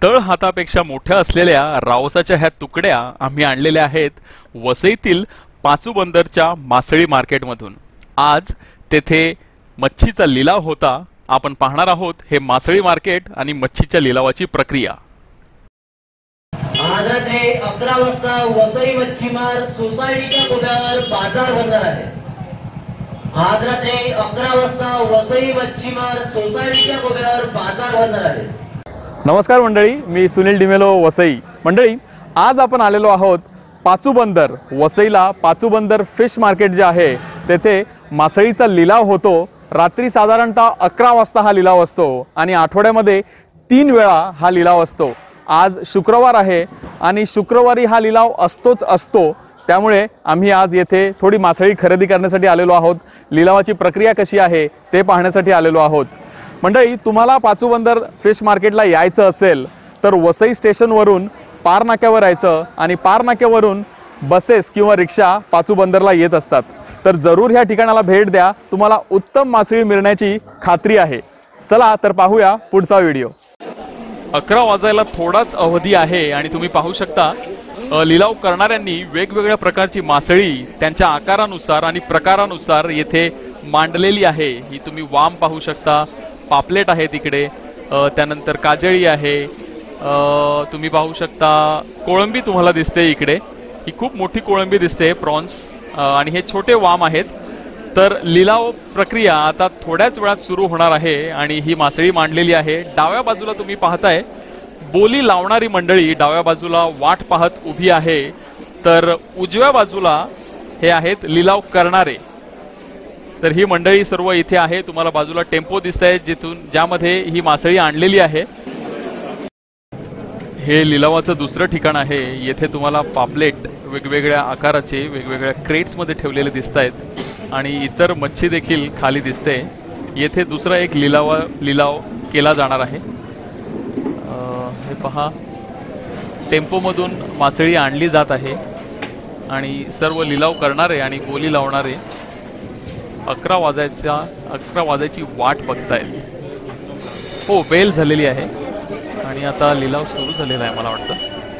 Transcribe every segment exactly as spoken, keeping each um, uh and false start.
तळ हातापेक्षा मोठ्या असलेल्या रावसाच्या ह्या तुकड्या आम्ही आणलेल्या आहेत वसईतील पाचूबंदरच्या मासळी मार्केटमधून। आज तेथे मच्छीचा लिलाव होता। आपण पाहणार आहोत हे मासळी मार्केट आणि मच्छीच्या लिलावाची प्रक्रिया। आज रात्री अकरा वाजता वसई मच्छीमार सोसायटीच्या गोब्यावर बाजार भरणार आहे। आज रात्री अकरा वाजता वसई मच्छीमार सोसायटीच्या गोब्यावर बाजार भरणार आहे। नमस्कार मंडळी, मी सुनील डिमेलो, वसई। मंडळी, आज आपण आलेलो आहोत पाचूबंदर वसईला। पाचूबंदर फिश मार्केट जे आहे तेथे मासळीचा लिलाव होतो। रात्री साधारणतः अकरा वाजता हा लिलाव असतो आणि आठवड्यामध्ये तीन वेळा हा लिलाव असतो। आज शुक्रवार आहे आणि शुक्रवारी हा लिलाव असतोच असतो, त्यामुळे आम्ही आज येथे थोडी मासळी खरेदी करण्यासाठी आलेलो आहोत। लिलावाची प्रक्रिया कशी आहे ते पाहण्यासाठी आलेलो आहोत। मंडळी, तुम्हाला पाचूबंदर फिश मार्केटला यायचं असेल तर वसई स्टेशनवरून पार नाक्यावर यायचं आणि पार नाक्यावरून बसेस किंवा रिक्षा पाचूबंदरला येत असतात। तर जरूर ह्या ठिकाणाला भेट द्या, तुम्हाला उत्तम मासळी मिळण्याची खात्री आहे। चला तर पाहूया पुढचा व्हिडिओ। अकरा वाजायला थोडाच अवधी आहे आणि तुम्ही पाहू शकता लिलाव करणाऱ्यांनी वेगवेगळ्या प्रकारची मासळी त्यांच्या आकारानुसार आणि प्रकारानुसार येथे मांडलेली आहे। ही तुम्ही वाम पाहू शकता, पापलेट आहे तिकडे, त्यानंतर काजळी आहे, तुम्ही पाहू शकता कोळंबी तुम्हाला दिसते इकडे। ही खूप मोठी कोळंबी दिसते, प्रॉन्स, आणि हे छोटे वाम आहेत। तर लिलाव प्रक्रिया आता थोड्याच वेळात सुरू होणार आहे आणि ही मासळी मांडलेली आहे। डाव्या बाजूला तुम्ही पाहताय बोली लावणारी मंडळी डाव्या बाजूला वाट पाहत उभी आहे, तर उजव्या बाजूला हे आहेत लिलाव करणारे। तर ही मंडळी सर्व इथे आहे। तुम्हाला बाजूला टेम्पो दिसतायत जिथून ज्यामध्ये ही मासळी आणलेली आहे। हे लिलावाचं दुसरं ठिकाण आहे। येथे तुम्हाला पापलेट वेगवेगळ्या आकाराचे वेगवेगळ्या क्रेट्स मध्ये ठेवलेले दिसतायत आणि इतर मच्छी देखील खाली दिसते। येथे दुसरा एक लिलाव लिलाव केला जाणार आहे। हे पहा, टेम्पो मधून मासळी आणली जात आहे आणि सर्व लिलाव करणारे आणि बोली लावणारे अकरा वाजायच्या अकरा वाजायची वाट बघतायत। हो, बेल झालेली आहे आणि आता लिलाव सुरू झालेला आहे मला वाटतं।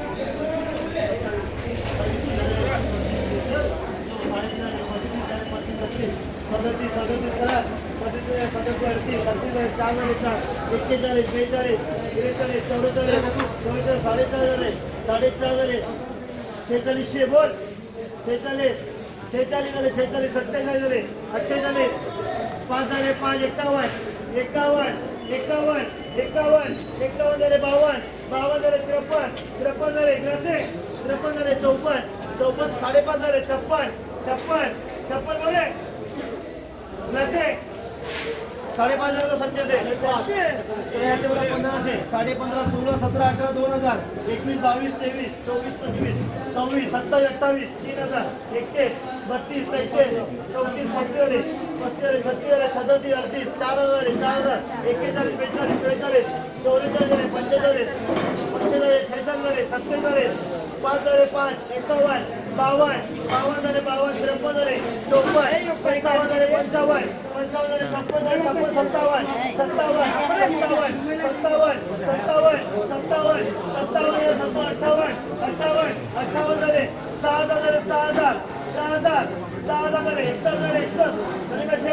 छेचाळीसशे बोल, छेचाळीस छेचाळीस झाले, छेचाळीस सत्तेचाळीस झाले, अठ्ठेचाळीस, पाच झाले, पाच एकावन्न एकावन्न एकावन्न एकावन्न एकावन्न झाले, बावन्न बावन्न झाले, त्रेपन्न त्रेपन्न झाले, ग्लासे त्रेपन्न झाले, चौपन्न चौपन्न, साडेपाच झाले, छप्पन छप्पन छप्पन झाले, ग्लासे साडेपाच हजार सत्याचे याचे बरोबर पंधराशे, साडे पंधरा, सोळा, सतरा, अठरा, दोन हजार, एकवीस, बावीस, तेवीस, चोवीस, पंचवीस, सव्वीस, सत्तावीस, अठ्ठावीस, तीन हजार, एकतीस, बत्तीस, तेहतीस, चौतीस, पस्तीस, पस्तीस, छत्तीस, सदतीस, अडतीस, चार हजार, चार हजार, एक्केचाळीस, बेचाळीस, बेचाळीस, चौवेचाळीस, पंचेचाळीस, पंचेचाळीस, छेचाळीस, सत्तेचाळीस, पाच झाले, पाच एकावन्न, बावन्न बावन्न झाले, बावन्न त्रेपन्न झाले, चौपन्न पंचावन्न झाले, पंचावन्न पंचावन्न झाले, छप्पन झाले, छप्पन सत्तावन्न सत्तावन्न सत्तावन्न सत्तावन्न सत्तावन्न सत्तावन्न सत्तावन्न सत्तावन्न अठ्ठावन्न अठ्ठावन्न अठ्ठावन्न झाले, सहा हजार झाले, सहा हजार सहा हजार सहा हजार झाले, एकसष्ट झाले, एकसष्ट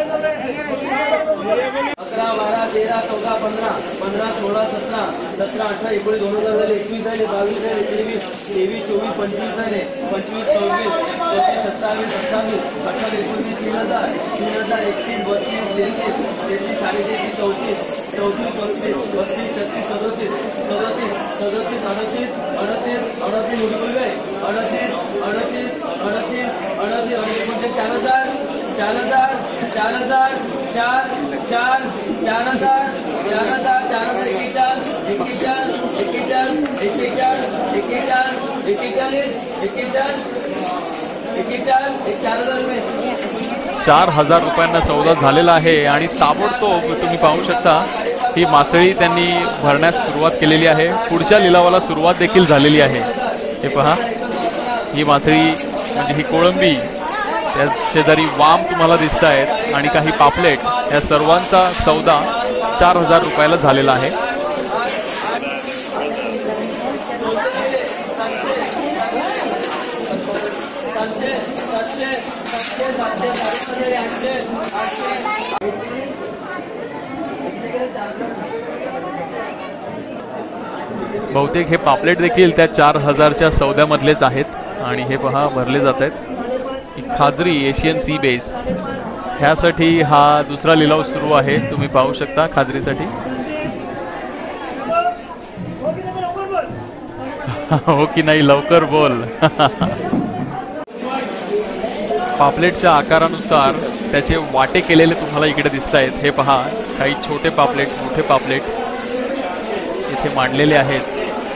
अकरा, बारा, तेरा, चौदा, पंधरा पंधरा, सोळा, सतरा सतरा, अठरा, एकोणीस, दोन हजार झाले, एकवीस झाले, बावीस झाले, तेवीस तेवीस, चोवीस, पंचवीस झाले, पंचवीस, सव्वीस, सत्तावीस, सत्तावीस, अठ्ठावीस, अठ्ठावीस, एकोणतीस, तीन हजार तीन हजार एकतीस, बत्तीस, तेहतीस, तेहतीस, साडेतेहतीस, चौतीस चौतीस, पस्तीस, पस्तीस, छत्तीस, सदोतीस सदोतीस, सदोतीस, अडतीस, अडतीस, अडतीस, उडकुलवे अडतीस, अडतीस, अडतीस, अडतीस, अडतीस, म्हणजे चार हजार चार हजार चार हजार चार चार चार हजार चार हजार चार हजार एक्केचाळीस एक्केचाळीस एक्केचाळीस एक्केचाळीस एक्केचाळीस एक्केचाळीस एक्केचाळीस एक्केचाळीस एक चार हजार रुपये चार हजार रुपयांना सौदा झालेला आहे आणि ताबडतोब तुम्ही पाहू शकता ही मासळी त्यांनी भरण्यास सुरुवात केलेली आहे। पुढच्या लिलावाला सुरुवात देखील झालेली आहे। हे पहा, ही मासळी म्हणजे ही कोळंबी, त्या शेजारी वाम तुम्हाला दिसत आहेत आणि काही पापलेट, या सर्वांचा सौदा चार हजार रुपयाला झालेला आहे। सातशे सातशे सातशे आठशे आठशे बहुतेक हे पापलेट देखील त्या चार हजारच्या सौद्यामधलेच आहेत आणि हे पहा भरले जात आहेत. खाजरी एशियन सी बेस ह्यासाठी हा दुसरा लिलाव सुरू आहे. तुम्ही पाहू शकता खाजरीसाठी. हो की नाही लवकर बोल. पापलेटच्या आकारानुसार त्याचे वाटे केलेले तुम्हाला इकडे दिसत आहेत. हे पहा काही छोटे पापलेट मोठे पापलेट इथे मांडलेले आहेत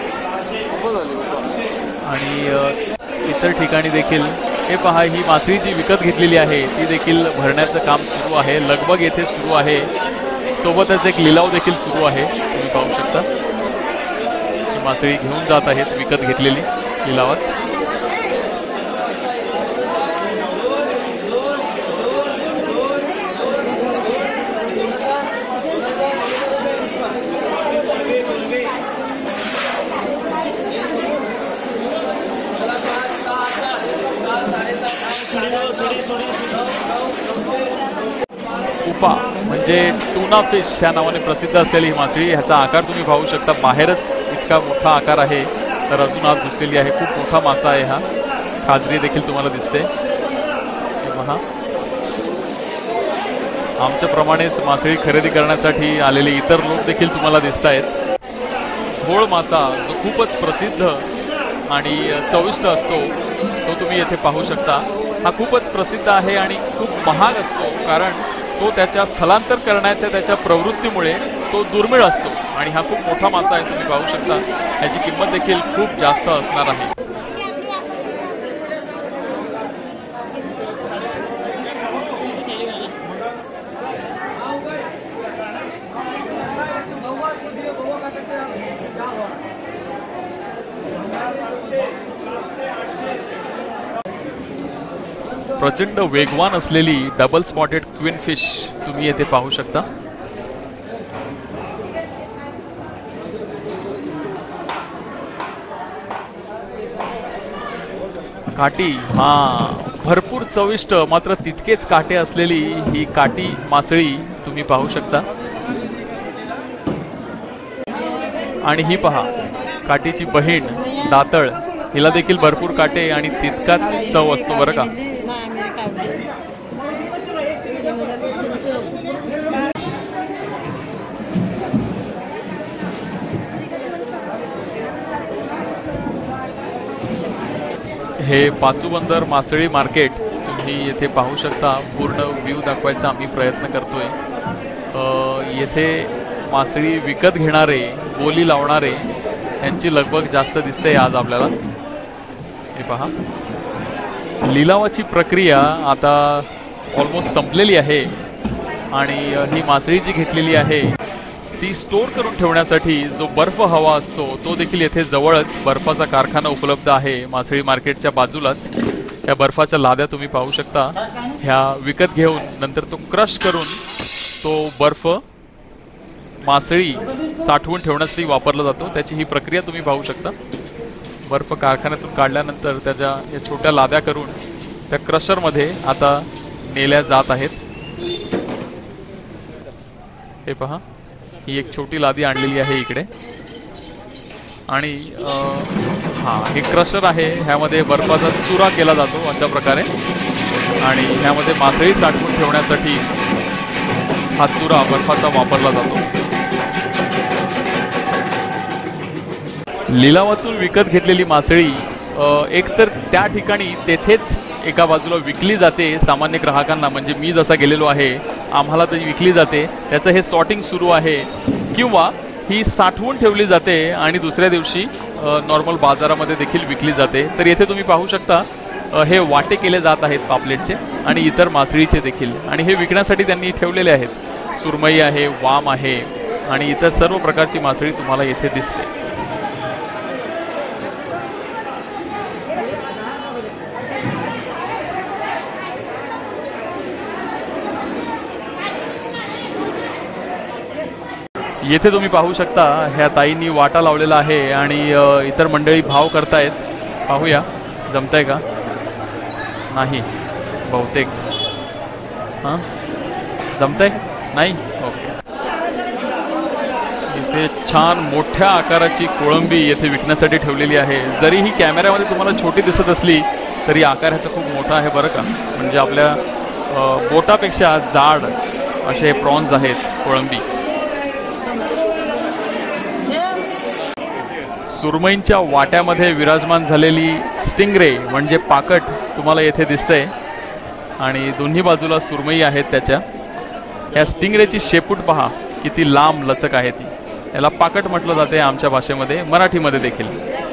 आणि इतर ठिकाणी देखील हे पहा ही मासळी जी विकत घेतलेली आहे ती देखील भरण्याचं काम सुरू आहे. लगबग येथे सुरू आहे. सोबतच एक लिलाव देखील सुरू आहे. तुम्ही पाहू शकता ही मासळी घेऊन जात आहेत विकत घेतलेली लिलावात. उपा म्हणजे टूना फिश ह्या नावाने प्रसिद्ध असलेली ही मासळी. ह्याचा आकार तुम्ही पाहू शकता. बाहेरच इतका मोठा आकार आहे तर अजून आत घुसलेली आहे. खूप मोठा मासा आहे हा. खाजरी देखील तुम्हाला दिसते. पहा आमच्याप्रमाणेच मासळी खरेदी करण्यासाठी आलेले इतर लोक देखील तुम्हाला दिसत आहेत. घोळ मासा जो खूपच प्रसिद्ध आणि चविष्ट असतो तो तुम्ही येथे पाहू शकता. हा खूपच प्रसिद्ध आहे आणि खूप महाग असतो कारण तो त्याच्या स्थलांतर करण्याच्या त्याच्या प्रवृत्तीमुळे तो दुर्मिळ असतो आणि हा खूप मोठा मासा आहे. तुम्ही पाहू शकता याची किंमत देखील खूप जास्त असणार आहे. प्रचंड वेगवान असलेली डबल स्पॉटेड क्वीन फिश तुम्ही येथे पाहू शकता. काटी हा भरपूर चविष्ट मात्र तितकेच काटे असलेली ही काटी मासळी तुम्ही पाहू शकता. आणि ही पहा काटीची बहीण दातळ हिला देखील भरपूर काटे आणि तितकाच चव असतो बरं का. हे पाचूबंदर मासळी मार्केट तुम्ही येथे पाहू शकता. पूर्ण व्ह्यू दाखवायचा आम्ही प्रयत्न करतोय. येथे मासळी विकत घेणारे बोली लावणारे यांची लगबग जास्त दिसते आज आपल्याला. हे पहा लिलावाची प्रक्रिया आता ऑलमोस्ट संपलेली आहे आणि ही मासळी जी घेतलेली आहे ती स्टोर करून ठेवण्यासाठी जो बर्फ हवा असतो तो देखील येथे जवळच बर्फाचा कारखाना उपलब्ध आहे मासळी मार्केटच्या बाजूलाच. या बर्फाच्या लाद्या तुम्ही पाहू शकता. ह्या विकत घेऊन नंतर तो क्रश करून तो बर्फ मासळी साठवून ठेवण्यासाठी वापरला जातो. त्याची ही प्रक्रिया तुम्ही पाहू शकता. बर्फ कारखान्यातून काढल्यानंतर त्याच्या या छोट्या लाद्या करून त्या क्रशरमध्ये आता नेल्या जात आहेत. हे पहा ही एक छोटी लादी आणलेली आहे इकडे आणि हा हे क्रशर आहे. ह्यामध्ये बर्फाचा चुरा केला जातो अशा प्रकारे आणि ह्यामध्ये मासळी साठवून ठेवण्यासाठी हा चुरा बर्फाचा वापरला जातो. लिलावातून विकत घेतलेली मासळी एकतर त्या ठिकाणी तेथेच एका बाजूला विकली जाते सामान्य ग्राहकांना, म्हणजे मी जसा गेलेलो आहे आम्हाला तरी विकली जाते. त्याचं हे सॉर्टिंग सुरू आहे किंवा ही साठवून ठेवली जाते आणि दुसऱ्या दिवशी नॉर्मल बाजारामध्ये देखील विकली जाते. तर येथे तुम्ही पाहू शकता हे वाटे केले जात आहेत पापलेटचे आणि इतर मासळीचे देखील आणि हे विकण्यासाठी त्यांनी ठेवलेले आहेत. सुरमई आहे, वाम आहे आणि इतर सर्व प्रकारची मासळी तुम्हाला येथे दिसते. येथे तुम्ही पाहू शकता ह्या ताईंनी वाटा लावलेला आहे आणि इतर मंडळी भाव करतायत. पाहूया जमतंय का नाही. बहुतेक. हां जमतंय नाही ओके. इथे छान मोठ्या आकाराची कोळंबी येथे विकण्यासाठी ठेवलेली आहे. जरी ही कॅमेऱ्यामध्ये तुम्हाला छोटी दिसत असली तरी आकार ह्याचा खूप मोठा आहे बरं का. म्हणजे आपल्या बोटापेक्षा जाड असे प्रॉन्स आहेत कोळंबी. सुरमईंच्या वाट्यामध्ये विराजमान झालेली स्टिंगरे म्हणजे पाकट तुम्हाला येथे दिसतंय आणि दोन्ही बाजूला सुरमई आहेत त्याच्या. या स्टिंगरेची शेपूट पहा किती लांब लचक आहे ती. याला पाकट म्हटलं जाते आमच्या भाषेमध्ये, मराठीमध्ये देखील.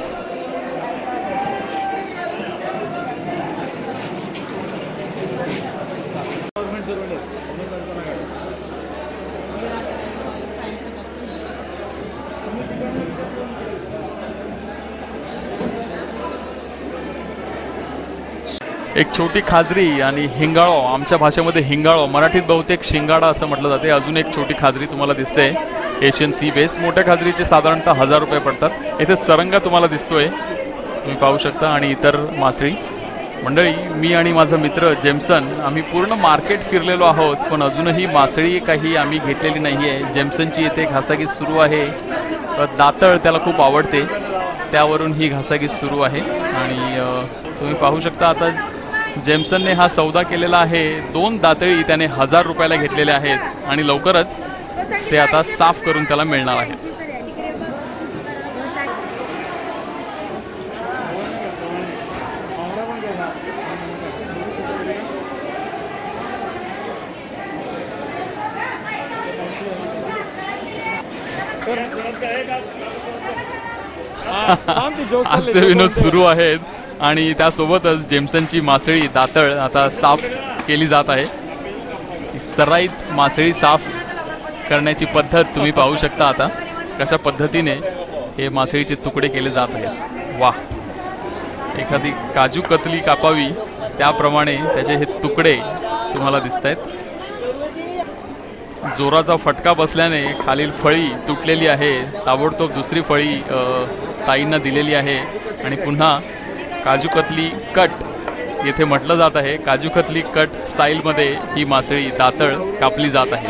एक छोटी खाजरी आणि हिंगाळो, आमच्या भाषेमध्ये हिंगाळो, मराठीत बहुतेक शिंगाडा असं म्हटलं जाते. अजून एक छोटी खाजरी तुम्हाला दिसते एशियन सी बेस. मोठ्या खाजरीचे साधारणतः हजार रुपये पडतात. इथे सरंगा तुम्हाला दिसतोय, तुम्ही पाहू शकता, आणि इतर मासळी. मंडळी, मी आणि माझा मित्र जेम्सन आम्ही पूर्ण मार्केट फिरलेलो आहोत, पण अजूनही मासळी काही आम्ही घेतलेली नाही आहे. जेम्सनची इथे घासाघीस सुरू आहे. दातळ त्याला खूप आवडते, त्यावरून ही घासाघीस सुरू आहे. आणि तुम्ही पाहू शकता आता जेम्सनने हा सौदा केलेला आहे. दोन दातळी त्याने हजार रुपयाला घेतलेल्या आहेत आणि लवकरच ते आता साफ करून त्याला मिळणार आहेत. हास्य विनोद सुरू आहेत आणि त्यासोबतच जेम्सनची मासळी दातळ आता साफ केली जात आहे. सराईत मासळी साफ करण्याची पद्धत तुम्ही पाहू शकता आता कशा पद्धतीने हे मासळीचे तुकडे केले जात आहेत. वा, एखादी काजू कतली कापावी त्याप्रमाणे त्याचे हे तुकडे तुम्हाला दिसत आहेत. जोराचा फटका बसल्याने खालील फळी तुटलेली आहे. ताबडतोब दुसरी फळी ताईंना दिलेली आहे आणि पुन्हा काजू कतली कट येथे म्हटलं जात आहे. काजू कतली कट स्टाईलमध्ये ही मासळी दातळ कापली जात आहे.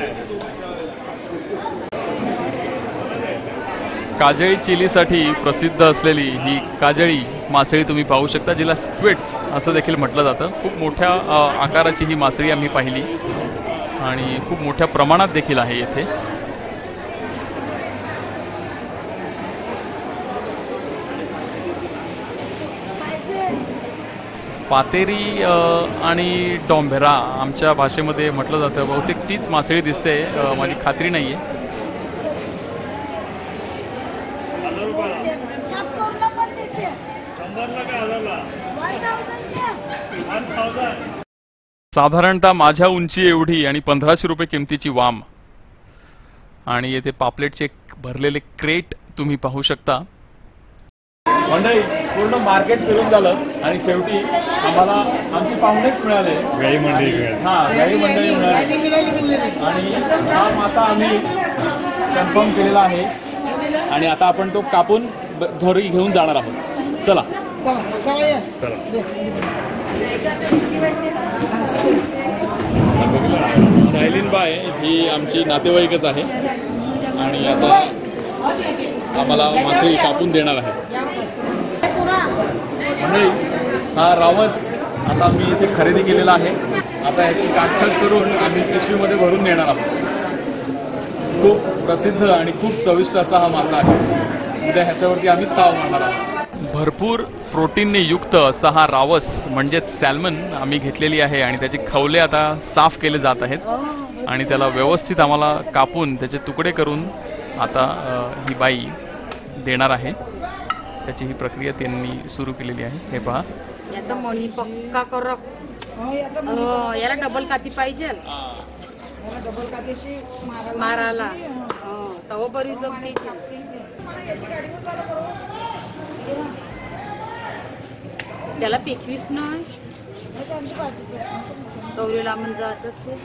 काजळी चिलीसाठी प्रसिद्ध असलेली ही काजळी मासळी तुम्ही पाहू शकता, जिला स्क्विड्स असं देखील म्हटलं जातं. खूप मोठ्या आकाराची ही मासळी आम्ही पाहिली आणि खूप मोठ्या प्रमाणात देखील आहे येथे. पातेरी आणि डोंभेरा आमच्या भाषेमध्ये म्हटलं जातं. बहुतेक तीच मासळी दिसते, माझी खात्री नाही आहे. साधारणतः माझ्या उंची एवढी आणि पंधराशे रुपये किमतीची वाम. आणि येथे पापलेटचे भरलेले क्रेट तुम्ही पाहू शकता. मंडळी, पूर्ण मार्केट फिरून झालं आणि शेवटी आम्हाला आमची पाहुणेच मिळाले. गाई मंडळी हा गाई मंडळी मिळाली आणि हा मासा आम्ही कन्फर्म केलेला आहे आणि आता आपण तो कापून घरी घेऊन जाणार आहोत. चला शायलीन बाय ही आमची नातेवाईकच आहे आणि आता आम्हाला मासळी कापून देणार आहे. म्हणजे हा रावस आता मी इथे खरेदी केलेला आहे. आता याची काटछाट करून आम्ही पिशवीमध्ये भरून नेणार आहोत. खूप प्रसिद्ध आणि खूप चविष्ट असा हा मासा आहे. उद्या ह्याच्यावरती आम्ही ताव मारणार आहोत. भरपूर प्रोटीनने युक्त असा हा रावस म्हणजेच सॅल्मन आम्ही घेतलेली आहे आणि त्याचे खवले आता साफ केले जात आहेत आणि त्याला व्यवस्थित आम्हाला कापून त्याचे तुकडे करून आता ही बाई देणार आहे. त्याची ही प्रक्रिया त्यांनी सुरू केलेली आहे. हे पहा, याचा मनी पक्का कर. याला डबल काती पाहिजे मारायला, तव बरी जमते. त्याला पेकवीस नाही, गौरीला म्हणजे जायचं असते.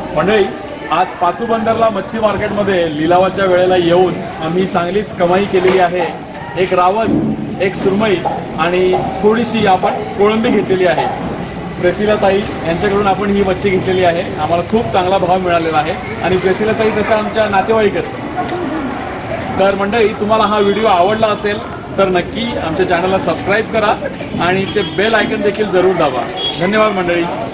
मंडळी, आज पाचू बंदरला मच्छी मार्केटमध्ये लिलावाच्या वेळेला येऊन आम्ही चांगलीच कमाई केलेली आहे. एक रावस, एक सुरमई आणि थोडीशी आपण कोळंबी घेतलेली आहे. प्रेसिला ताई यांच्याकडून आपण ही मच्छी घेतलेली आहे. आम्हाला खूप चांगला भाव मिळालेला आहे आणि प्रेसिला ताई तशा आमच्या नातेवाईकच. तर मंडळी, तुम्हाला हा व्हिडिओ आवडला असेल तर नक्की आमच्या चॅनलला सबस्क्राईब करा आणि ते बेल आयकन देखील जरूर दाबा. धन्यवाद मंडळी.